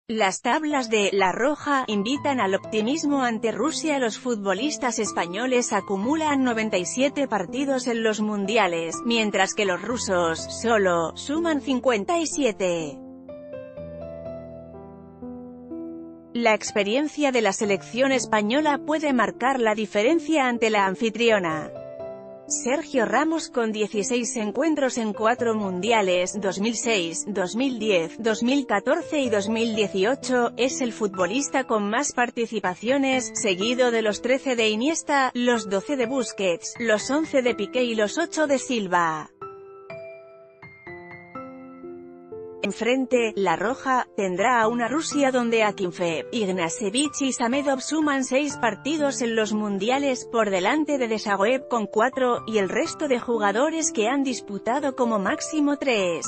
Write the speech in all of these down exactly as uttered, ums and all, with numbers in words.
Las tablas de La Roja invitan al optimismo ante Rusia. Los futbolistas españoles acumulan noventa y siete partidos en los mundiales, mientras que los rusos, solo, suman cincuenta y siete. La experiencia de la selección española puede marcar la diferencia ante la anfitriona. Sergio Ramos, con dieciséis encuentros en cuatro mundiales dos mil seis, dos mil diez, dos mil catorce y dos mil dieciocho, es el futbolista con más participaciones, seguido de los trece de Iniesta, los doce de Busquets, los once de Piqué y los ocho de Silva. Enfrente, La Roja tendrá a una Rusia donde Akinfeev, Ignashevich y Samedov suman seis partidos en los mundiales, por delante de Desaguev con cuatro, y el resto de jugadores que han disputado como máximo tres.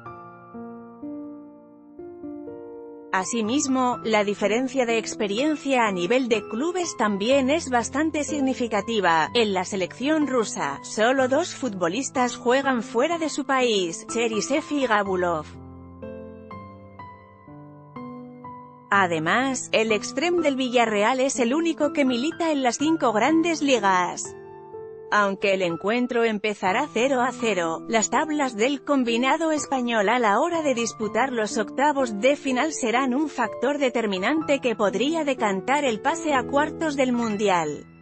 Asimismo, la diferencia de experiencia a nivel de clubes también es bastante significativa. En la selección rusa, solo dos futbolistas juegan fuera de su país, Cherisev y Gabulov. Además, el extrem del Villarreal es el único que milita en las cinco grandes ligas. Aunque el encuentro empezará cero a cero, las tablas del combinado español a la hora de disputar los octavos de final serán un factor determinante que podría decantar el pase a cuartos del Mundial.